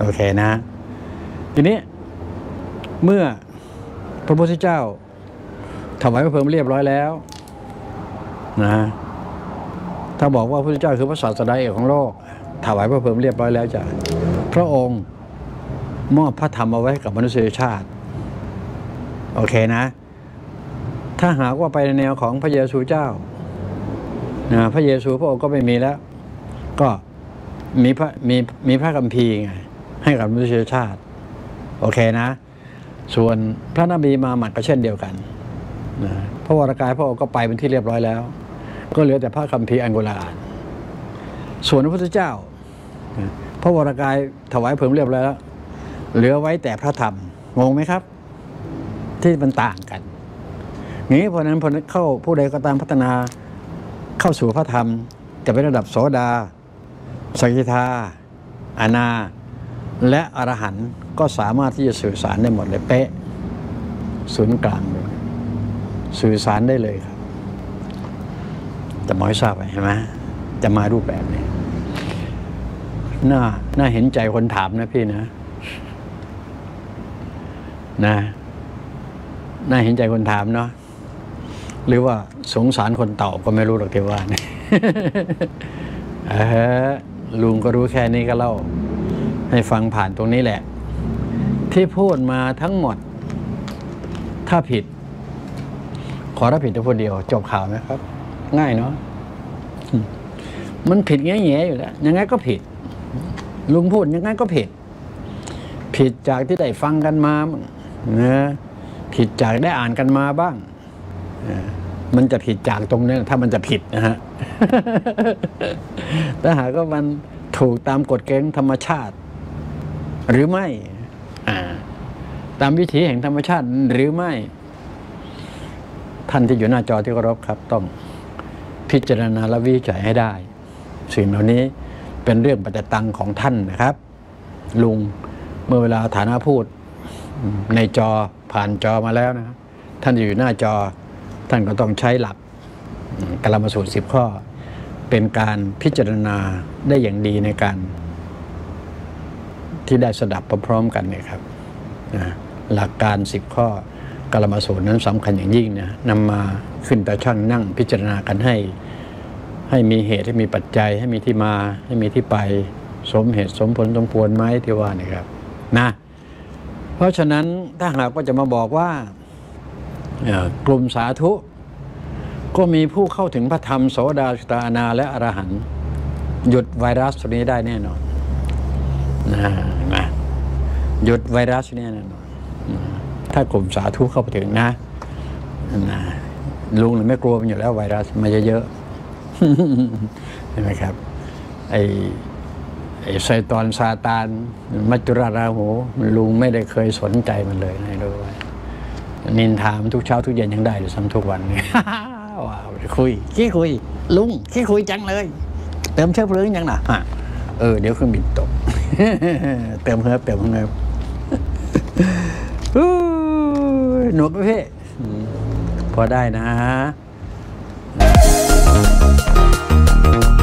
โอเคนะทีนี้เมื่อพระพุทธเจ้าถวายพระเพลิงเรียบร้อยแล้วนะถ้าบอกว่าพระพุทธเจ้าคือพระศาสดาเอกของโลกถวายพระเพลิงเรียบร้อยแล้วจะพระองค์มอบพระธรรมเอาไว้กับมนุษยชาติโอเคนะถ้าหากว่าไปในแนวของพระเยซูเจ้านะพระเยซูพระองค์ก็ไม่มีแล้วก็มีพระคัมภีร์ไงให้กับมนุษยชาติโอเคนะส่วนพระนบีมาหมัดก็เช่นเดียวกันนะพระวรากายพระองค์ก็ไปเป็นที่เรียบร้อยแล้วก็เหลือแต่พระคัมภีร์อัลกุรอานส่วนพระพุทธเจ้าพระวรากายถวายเพลิงเรียบร้อยแล้วเหลือไว้แต่พระธรรมงงไหมครับที่มันต่างกันนี้เพราะนั้นเข้าผู้ใดก็ตามพัฒนาเข้าสู่พระธรรมจะเป็นระดับโสดาสกิทาอนาและอรหันต์ก็สามารถที่จะสื่อสารได้หมดเลยเป๊ะศูนย์กลางเลยสื่อสารได้เลยครับจะมอยทราบไปเห็นไหมจะมารูปแบบนี้น่าเห็นใจคนถามนะพี่นะน่าเห็นใจคนถามเนาะหรือว่าสงสารคนตอบก็ไม่รู้หรอกที่ว่าเนี่ยลุงก็รู้แค่นี้ก็เล่าให้ฟังผ่านตรงนี้แหละที่พูดมาทั้งหมดถ้าผิดขอรับผิดแต่คนเดียวจบข่าวนะครับง่ายเนาะมันผิดแง่ๆอยู่แล้วยังไงก็ผิดลุงพูดยังไงก็ผิดจากที่ได้ฟังกันมานะผิดจากได้อ่านกันมาบ้างมันจะผิดจากตรงนี้ถ้ามันจะผิดนะฮะถ้าหากว่ามันถูกตามกฎเกณฑ์ธรรมชาติหรือไม่ตามวิถีแห่งธรรมชาติหรือไม่ท่านที่อยู่หน้าจอที่เคารพครับต้องพิจารณาและวิจัยให้ได้สิ่งเหล่านี้เป็นเรื่องปัจจตังของท่านนะครับลุงเมื่อเวลาฐานะพูดในจอผ่านจอมาแล้วนะท่านอยู่หน้าจอท่านก็ต้องใช้หลักกลามสูตร10 ข้อเป็นการพิจารณาได้อย่างดีในการที่ได้สดับพร้อมๆกันเนี่ยครับหลักการ10 ข้อกลามสูตรนั้นสำคัญอย่างยิ่งนะนำมาขึ้นตาช่างนั่งพิจารณากันให้มีเหตุให้มีปัจจัยให้มีที่มาให้มีที่ไปสมเหตุสมผลสมควรไหมที่ว่านี่ครับนะเพราะฉะนั้นถ้าหากว่าจะมาบอกว่ากลุ่มสาธุก็มีผู้เข้าถึงพระธรรมโสดาสกิทาอนาและอรหันต์หยุดไวรัสตัวนี้ได้แน่นอนนะหยุดไวรัสนี้แน่นอนถ้ากลุ่มสาธุเข้าไปถึงนะลุงไม่กลัวมันอยู่แล้วไวรัสมาเยอะๆเห็นไหมครับไอ้ไซตอนซาตานมัจจุราราหูลุงไม่ได้เคยสนใจมันเลยนะด้วยนินทามทุกเช้าทุกเย็นยังได้หรือซ้ำทุกวันเนี่ยว้าวขี้คุยลุงขี้คุยจังเลยเติมเชื้อเพลิงยังน่ะเดี๋ยวเครื่องบินตกเติมเฮิร์บหนุกไหมพี่พอได้นะ